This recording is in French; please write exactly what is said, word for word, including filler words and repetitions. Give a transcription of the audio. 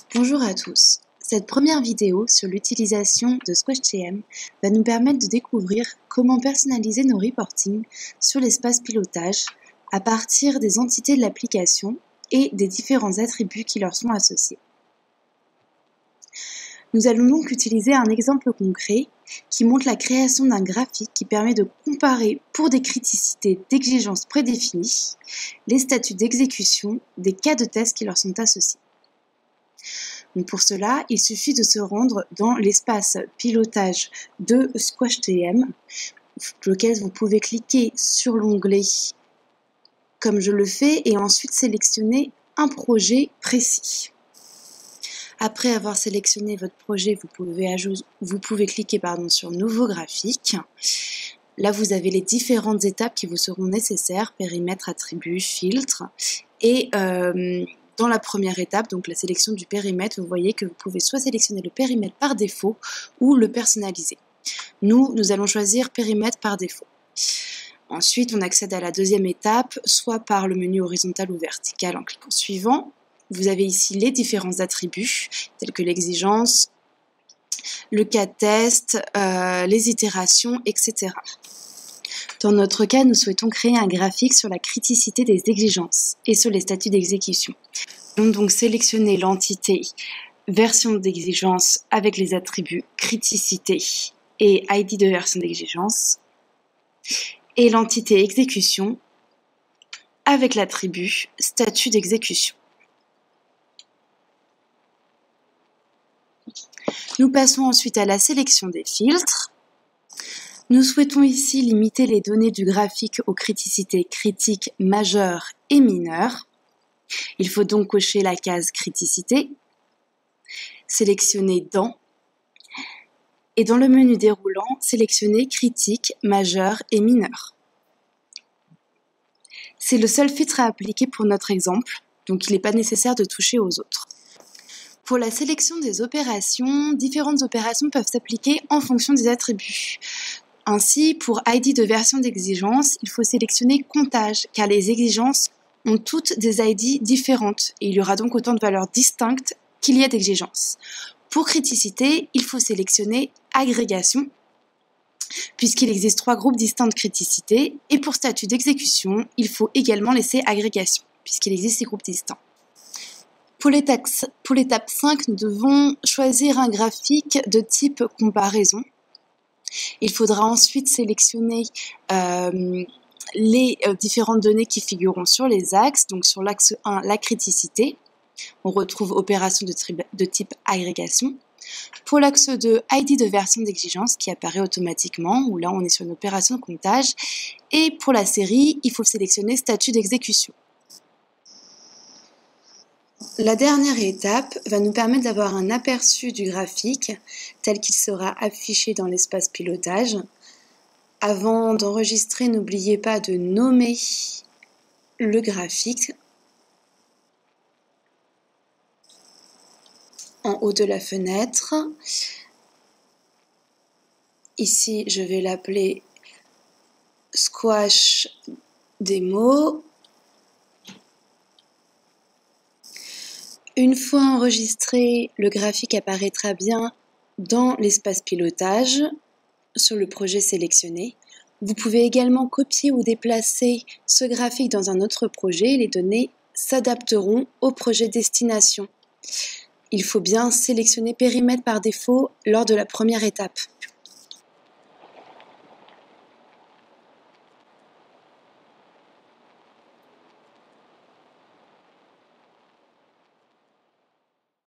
Bonjour à tous. Cette première vidéo sur l'utilisation de SquashTM va nous permettre de découvrir comment personnaliser nos reportings sur l'espace pilotage à partir des entités de l'application et des différents attributs qui leur sont associés. Nous allons donc utiliser un exemple concret qui montre la création d'un graphique qui permet de comparer pour des criticités d'exigence prédéfinies les statuts d'exécution des cas de test qui leur sont associés. Donc pour cela, il suffit de se rendre dans l'espace pilotage de SquashTM, lequel vous pouvez cliquer sur l'onglet comme je le fais et ensuite sélectionner un projet précis. Après avoir sélectionné votre projet, vous pouvez, ajouter, vous pouvez cliquer pardon, sur Nouveau graphique. Là, vous avez les différentes étapes qui vous seront nécessaires, périmètre, attributs, filtres. Et euh, dans la première étape, donc la sélection du périmètre, vous voyez que vous pouvez soit sélectionner le périmètre par défaut ou le personnaliser. Nous, nous allons choisir périmètre par défaut. Ensuite, on accède à la deuxième étape, soit par le menu horizontal ou vertical en cliquant suivant. Vous avez ici les différents attributs, tels que l'exigence, le cas de test, euh, les itérations, et cetera. Dans notre cas, nous souhaitons créer un graphique sur la criticité des exigences et sur les statuts d'exécution. Nous allons donc sélectionner l'entité version d'exigence avec les attributs criticité et I D de version d'exigence et l'entité exécution avec l'attribut statut d'exécution. Nous passons ensuite à la sélection des filtres. Nous souhaitons ici limiter les données du graphique aux criticités critiques majeures et mineures. Il faut donc cocher la case criticité, sélectionner dans, et dans le menu déroulant, sélectionner critique, majeure et mineure. C'est le seul filtre à appliquer pour notre exemple, donc il n'est pas nécessaire de toucher aux autres. Pour la sélection des opérations, différentes opérations peuvent s'appliquer en fonction des attributs. Ainsi, pour I D de version d'exigence, il faut sélectionner comptage, car les exigences ont toutes des I D différentes, et il y aura donc autant de valeurs distinctes qu'il y a d'exigences. Pour criticité, il faut sélectionner agrégation, puisqu'il existe trois groupes distincts de criticité, et pour statut d'exécution, il faut également laisser agrégation, puisqu'il existe ces groupes distincts. Pour l'étape cinq, nous devons choisir un graphique de type comparaison. Il faudra ensuite sélectionner euh, les euh, différentes données qui figureront sur les axes. Donc sur l'axe un, la criticité. On retrouve opération de, de type agrégation. Pour l'axe deux, I D de version d'exigence qui apparaît automatiquement, où là on est sur une opération de comptage. Et pour la série, il faut sélectionner statut d'exécution. La dernière étape va nous permettre d'avoir un aperçu du graphique tel qu'il sera affiché dans l'espace pilotage. Avant d'enregistrer, n'oubliez pas de nommer le graphique en haut de la fenêtre. Ici, je vais l'appeler Squash Demo. Une fois enregistré, le graphique apparaîtra bien dans l'espace pilotage sur le projet sélectionné. Vous pouvez également copier ou déplacer ce graphique dans un autre projet. Les données s'adapteront au projet destination. Il faut bien sélectionner périmètre par défaut lors de la première étape.